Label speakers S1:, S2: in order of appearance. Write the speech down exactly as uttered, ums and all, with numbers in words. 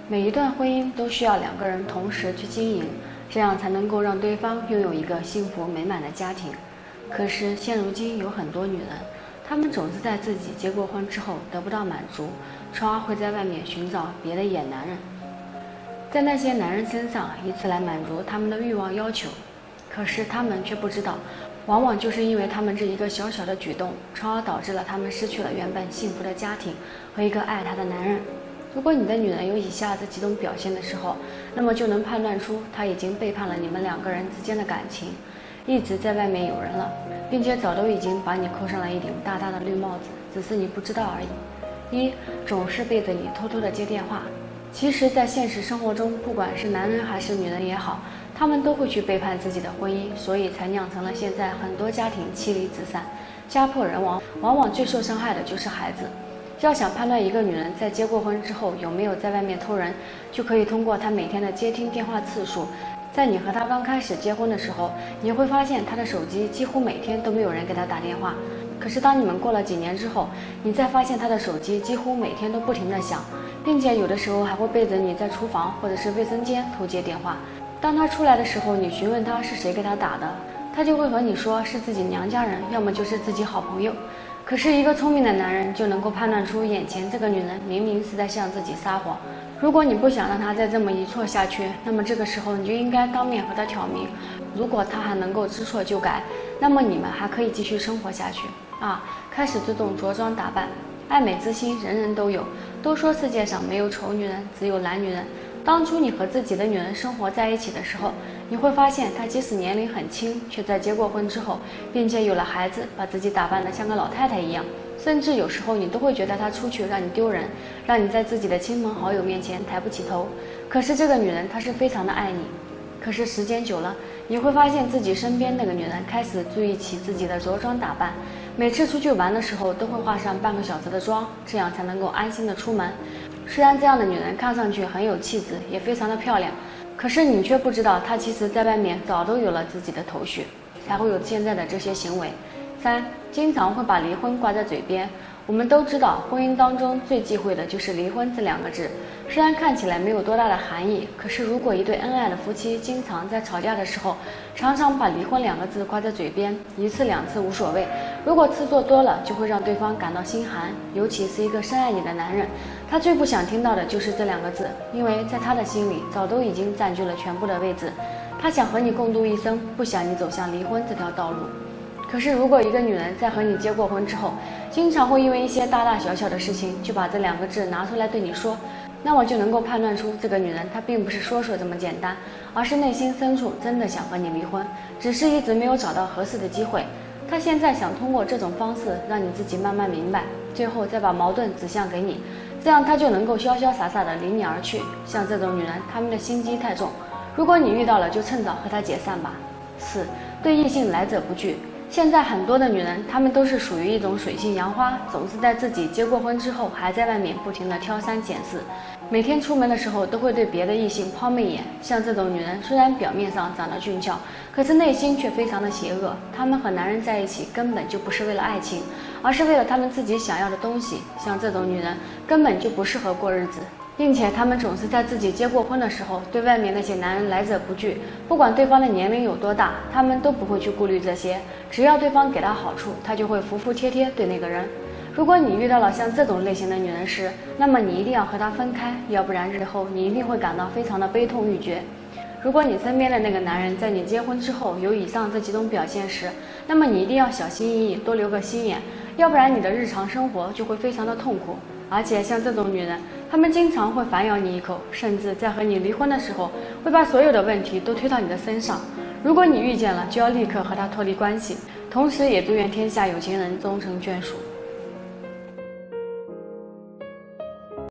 S1: 每一段婚姻都需要两个人同时去经营，这样才能够让对方拥有一个幸福美满的家庭。可是现如今有很多女人，她们总是在自己结过婚之后得不到满足，从而会在外面寻找别的野男人，在那些男人身上以此来满足他们的欲望要求。可是她们却不知道，往往就是因为他们这一个小小的举动，从而导致了他们失去了原本幸福的家庭和一个爱她的男人。如果你的女人有以下这几种表现的时候，那么就能判断出她已经背叛了你们两个人之间的感情，一直在外面有人了，并且早都已经把你扣上了一顶大大的绿帽子，只是你不知道而已。一，总是背着你偷偷的接电话。其实在现实生活中，不管是男人还是女人也好，他们都会去背叛自己的婚姻，所以才酿成了现在很多家庭妻离子散，家破人亡，往往最受伤害的就是孩子。要想判断一个女人在结过婚之后有没有在外面偷人，就可以通过她每天的接听电话次数。在你和她刚开始结婚的时候，你会发现她的手机几乎每天都没有人给她打电话。可是当你们过了几年之后，你再发现她的手机几乎每天都不停地响，并且有的时候还会背着你在厨房或者是卫生间偷接电话。当她出来的时候，你询问她是谁给她打的，她就会和你说是自己娘家人，要么就是自己好朋友。可是一个聪明的男人就能够判断出眼前这个女人明明是在向自己撒谎。如果你不想让她再这么一错下去，那么这个时候你就应该当面和她挑明。如果她还能够知错就改，那么你们还可以继续生活下去。二，开始注重着装打扮。爱美之心人人都有，都说世界上没有丑女人，只有懒女人。当初你和自己的女人生活在一起的时候，你会发现她即使年龄很轻，却在结过婚之后，并且有了孩子，把自己打扮得像个老太太一样，甚至有时候你都会觉得她出去让你丢人，让你在自己的亲朋好友面前抬不起头。可是这个女人她是非常的爱你。可是时间久了，你会发现自己身边那个女人开始注意起自己的着装打扮，每次出去玩的时候都会化上半个小时的妆，这样才能够安心的出门。虽然这样的女人看上去很有气质，也非常的漂亮，可是你却不知道她其实在外面早都有了自己的头绪，才会有现在的这些行为。三，经常会把离婚挂在嘴边。我们都知道，婚姻当中最忌讳的就是离婚这两个字。虽然看起来没有多大的含义，可是如果一对恩爱的夫妻经常在吵架的时候，常常把离婚两个字挂在嘴边，一次两次无所谓，如果次数多了，就会让对方感到心寒。尤其是一个深爱你的男人，他最不想听到的就是这两个字，因为在他的心里早都已经占据了全部的位置。他想和你共度一生，不想你走向离婚这条道路。可是如果一个女人在和你结过婚之后，经常会因为一些大大小小的事情就把这两个字拿出来对你说，那我就能够判断出这个女人她并不是说说这么简单，而是内心深处真的想和你离婚，只是一直没有找到合适的机会。她现在想通过这种方式让你自己慢慢明白，最后再把矛盾指向给你，这样她就能够潇潇洒洒地离你而去。像这种女人，她们的心机太重，如果你遇到了，就趁早和她解散吧。四，对异性来者不拒。现在很多的女人，她们都是属于一种水性杨花，总是在自己结过婚之后，还在外面不停地挑三拣四，每天出门的时候都会对别的异性抛媚眼。像这种女人，虽然表面上长得俊俏，可是内心却非常的邪恶。她们和男人在一起，根本就不是为了爱情，而是为了她们自己想要的东西。像这种女人，根本就不适合过日子。并且他们总是在自己结过婚的时候，对外面那些男人来者不拒，不管对方的年龄有多大，他们都不会去顾虑这些，只要对方给他好处，他就会服服帖帖对那个人。如果你遇到了像这种类型的女人时，那么你一定要和她分开，要不然日后你一定会感到非常的悲痛欲绝。如果你身边的那个男人在你结婚之后有以上这几种表现时，那么你一定要小心翼翼，多留个心眼，要不然你的日常生活就会非常的痛苦。而且像这种女人，她们经常会反咬你一口，甚至在和你离婚的时候，会把所有的问题都推到你的身上。如果你遇见了，就要立刻和她脱离关系。同时也祝愿天下有情人终成眷属。